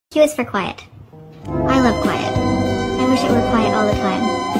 Q is for quiet. I love quiet. I wish it were quiet all the time.